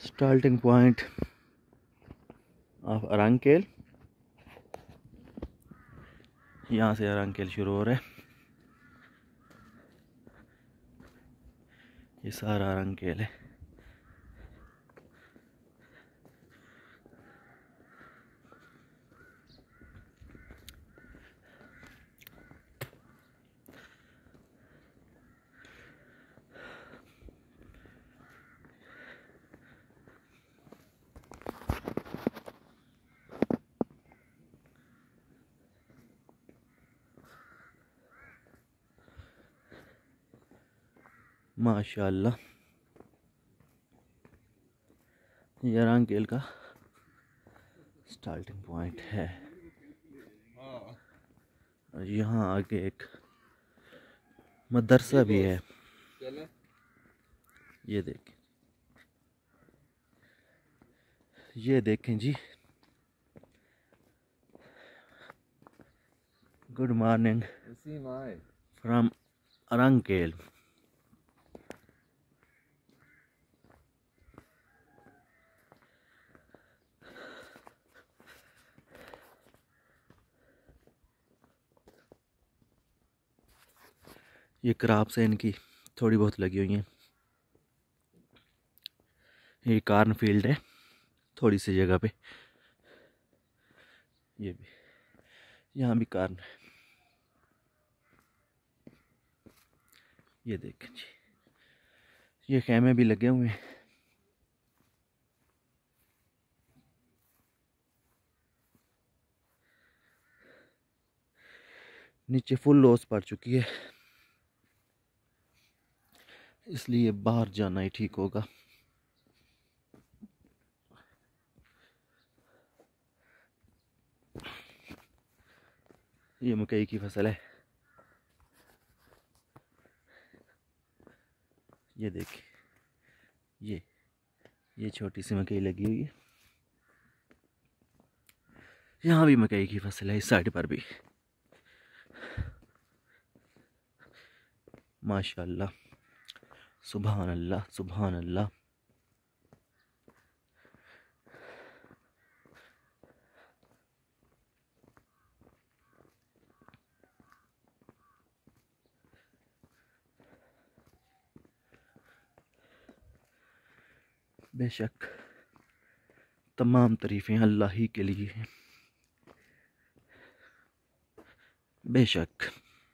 Starting point of Arang केल। यहाँ से अरंग केल शुरू हो रहा है। ये सारा अरंग केल है। माशाअल्लाह, ये अरंग केल का स्टार्टिंग पॉइंट है। और यहाँ आगे एक मदरसा भी है। ये देखें जी। Good morning from Arang Kel. ये क्रॉप्स है इनकी थोड़ी बहुत लगी हुई हैं। ये कार्न फील्ड है थोड़ी सी जगह पे। ये भी, यहाँ भी कार्न है। ये देखें जी, ये खेमे भी लगे हुए हैं। नीचे फुल लॉस पड़ चुकी है, इसलिए बाहर जाना ही ठीक होगा। ये मकई की फसल है। ये देखिए, ये छोटी सी मकई लगी हुई है। यहाँ भी मकई की फसल है, इस साइड पर भी। माशाअल्लाह, सुभान अल्लाह, सुभान अल्लाह। बेशक तमाम तारीफ़ें अल्लाह ही के लिए हैं। बेशक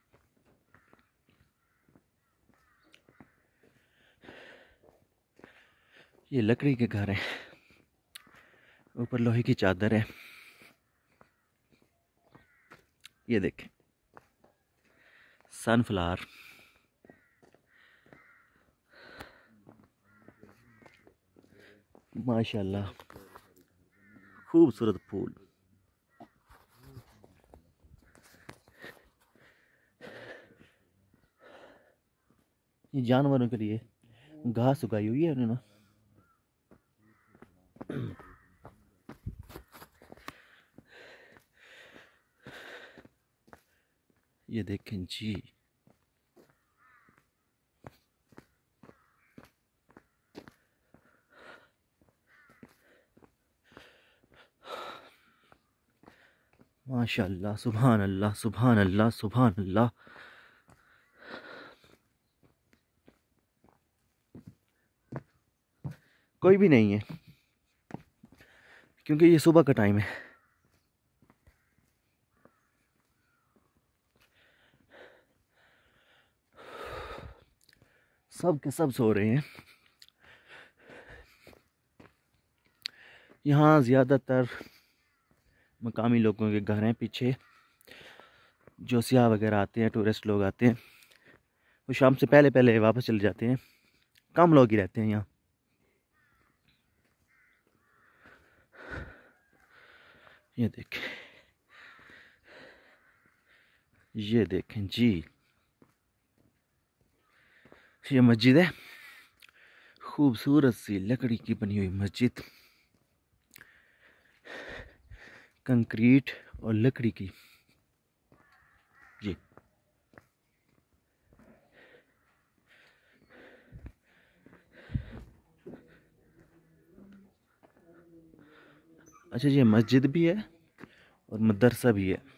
ये लकड़ी के घर हैं, ऊपर लोहे की चादर है। ये देखें, सनफ्लावर। माशाअल्लाह, खूबसूरत फूल। ये जानवरों के लिए घास उगाई हुई है उन्होंने। ये देखें जी, माशाअल्लाह, सुभान अल्लाह, सुभान अल्लाह, सुभान अल्लाह। कोई भी नहीं है क्योंकि ये सुबह का टाइम है। सब के सब सो रहे हैं। यहाँ ज़्यादातर मकामी लोगों के घर हैं पीछे। जो सियाह वगैरह आते हैं, टूरिस्ट लोग आते हैं, वो शाम से पहले पहले वापस चले जाते हैं। कम लोग ही रहते हैं यहाँ। ये देखें, ये देखें जी, ये मस्जिद है। खूबसूरत सी लकड़ी की बनी हुई मस्जिद, कंक्रीट और लकड़ी की। जी, अच्छा, ये मस्जिद भी है और मदरसा भी है।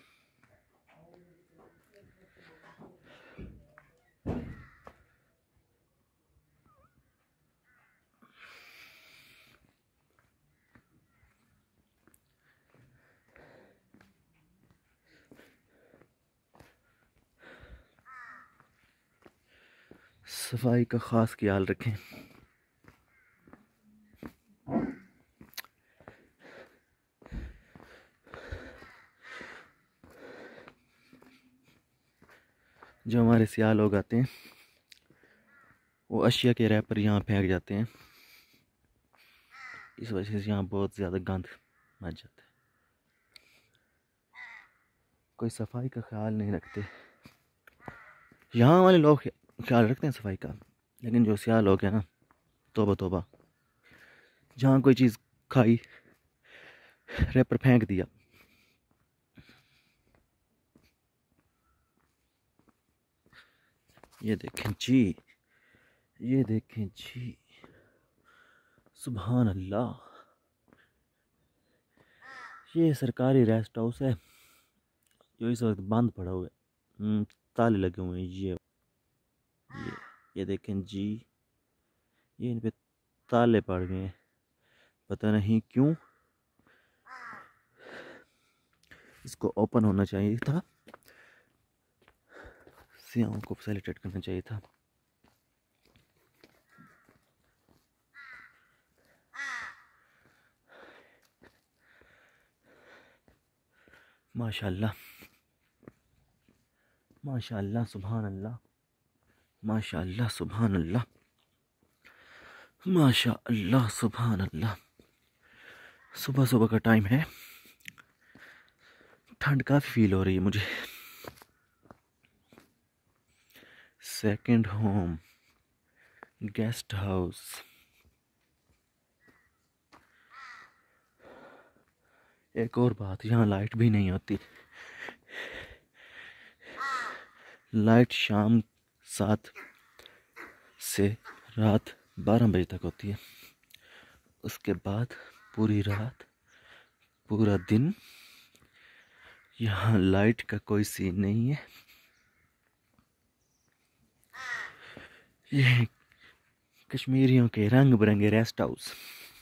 सफाई का खास ख्याल रखें। जो हमारे सियाह लोग आते हैं वो अशिया के रैपर यहाँ फेंक जाते हैं, इस वजह से यहाँ बहुत ज़्यादा गंद मच जाता है। कोई सफाई का ख्याल नहीं रखते। यहाँ वाले लोग ख्याल रखते हैं सफाई का, लेकिन जो सियाह लोग हैं ना, तौबा तौबा, जहाँ कोई चीज़ खाई रैपर फेंक दिया। ये देखें जी, ये देखें जी, सुभान अल्लाह। ये सरकारी रेस्ट हाउस है जो इस वक्त बंद पड़ा हुआ है, ताले लगे हुए हैं। ये देखें जी, ये इन पे ताले पड़ गए हैं, पता नहीं क्यों। इसको ओपन होना चाहिए था, सियाहों को फैसिलिटेट करना चाहिए था। माशाअल्लाह, माशाअल्लाह, सुभान अल्लाह, माशाअल्लाह, सुभान अल्लाह, माशाअल्लाह, सुभान अल्लाह। सुबह सुबह का टाइम है, ठंड काफ़ी फील हो रही है मुझे। Second home, guest house. एक और बात, यहाँ लाइट भी नहीं होती। लाइट शाम 7 से रात 12 बजे तक होती है। उसके बाद पूरी रात, पूरा दिन यहाँ लाइट का कोई सीन नहीं है। ये कश्मीरियों के रंग बिरंगे रेस्ट हाउस।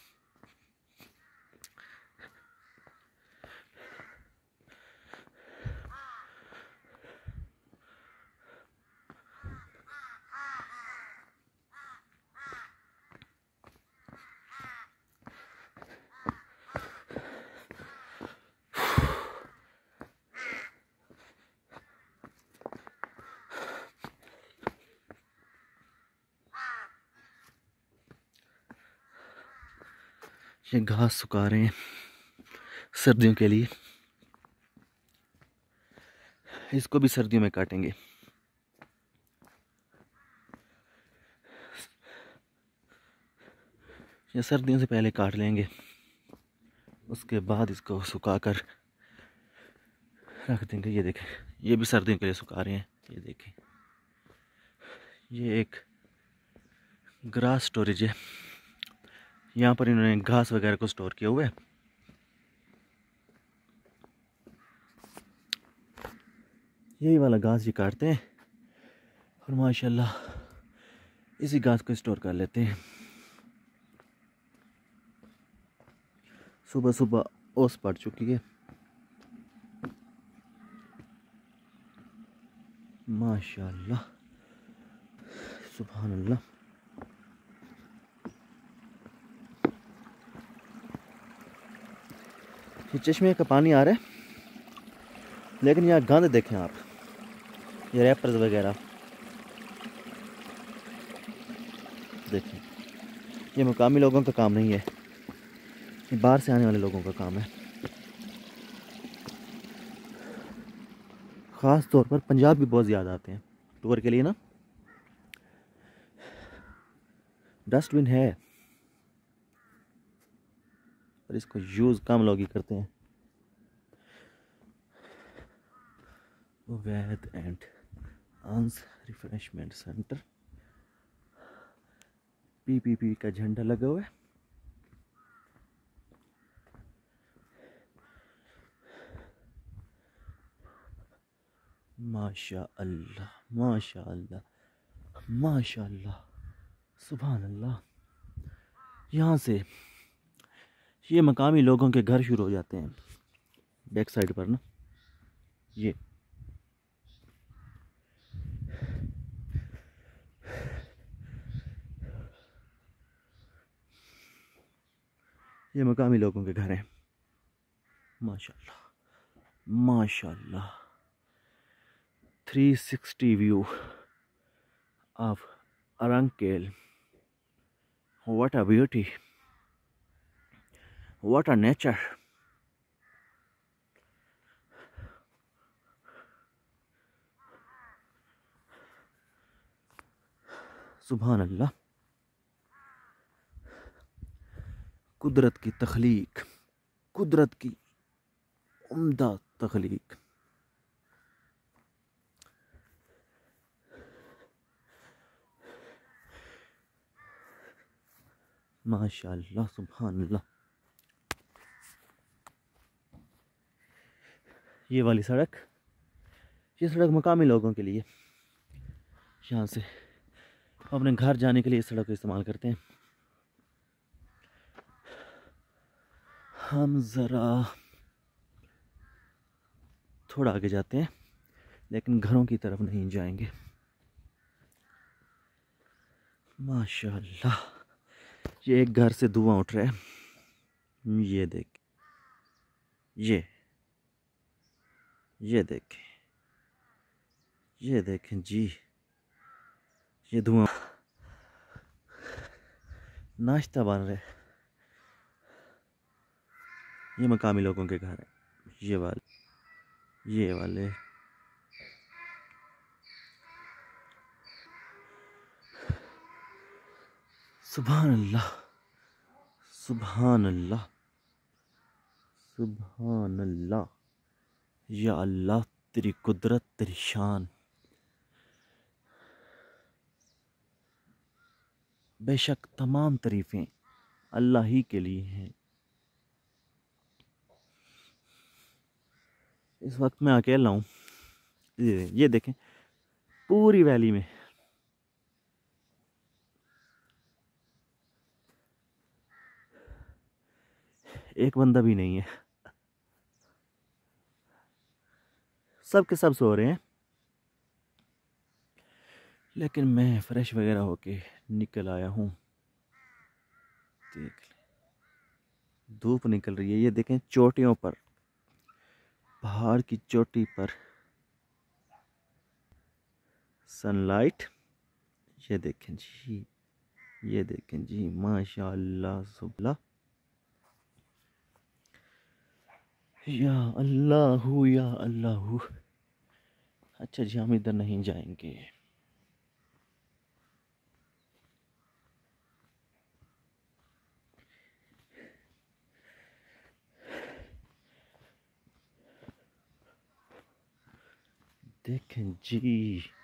ये घास सुखा रहे हैं सर्दियों के लिए, इसको भी सर्दियों में काटेंगे। ये सर्दियों से पहले काट लेंगे, उसके बाद इसको सुखाकर रख देंगे। ये देखें, ये भी सर्दियों के लिए सुखा रहे हैं। ये देखें, ये एक ग्रास स्टोरेज है, यहाँ पर इन्होंने घास वगैरह को स्टोर किया हुआ है। यही वाला घास ये काटते हैं और माशाल्लाह इसी घास को स्टोर कर लेते हैं। सुबह सुबह ओस पड़ चुकी है, माशाल्लाह, सुभान अल्लाह। ये चश्मे का पानी आ रहा है, लेकिन यहाँ गंद देखें आप, ये रैपर्स वगैरह देखें। ये मुकामी लोगों का काम नहीं है, ये बाहर से आने वाले लोगों का काम है। ख़ास तौर पर पंजाब भी बहुत ज़्यादा आते हैं टूर के लिए ना। डस्टबिन है पर इसको यूज़ कम लोग ही करते हैं। Vaid and sons refreshment centre, PPP का झंडा लगा हुआ है। माशा अल्लाह, माशा अल्लाह, माशा अल्लाह, सुभान अल्लाह। यहाँ से ये मकामी लोगों के घर शुरू हो जाते हैं बैक साइड पर ना। ये मकामी लोगों के घर हैं। माशाल्लाह, माशाल्लाह। 360 view of Arang Kel. What a beauty, what a nature. सुभान अल्लाह। कुदरत की तख्लीक, कुदरत की उम्दा तख्लीक। माशाअल्लाह, सुभान अल्लाह। ये वाली सड़क, ये सड़क मकामी लोगों के लिए, यहाँ से अपने घर जाने के लिए इस सड़क को इस्तेमाल करते हैं। हम ज़रा थोड़ा आगे जाते हैं, लेकिन घरों की तरफ नहीं जाएंगे। माशाअल्लाह, ये एक घर से धुआं उठ रहा है। ये देख, ये देखें, ये देखें जी, ये धुआं। नाश्ता बन रहा है। ये मकामी लोगों के घर है, ये वाले। सुभान अल्लाह, सुभान अल्लाह, सुभान अल्लाह। या अल्लाह, तेरी कुदरत, तेरी शान। बेशक तमाम तारीफ़ें अल्लाह ही के लिए हैं। इस वक्त मैं अकेला हूँ। ये देखें, पूरी वैली में एक बंदा भी नहीं है। सब के सब सो रहे हैं, लेकिन मैं फ्रेश वगैरह होके निकल आया हूँ। देख ले, धूप निकल रही है। ये देखें, चोटियों पर, पहाड़ की चोटी पर सनलाइट। ये देखें जी, ये देखें जी, माशाअल्लाह, सुबह। या अल्लाहू, या अल्लाहू। अच्छा जी, हम इधर नहीं जाएंगे। देखें जी,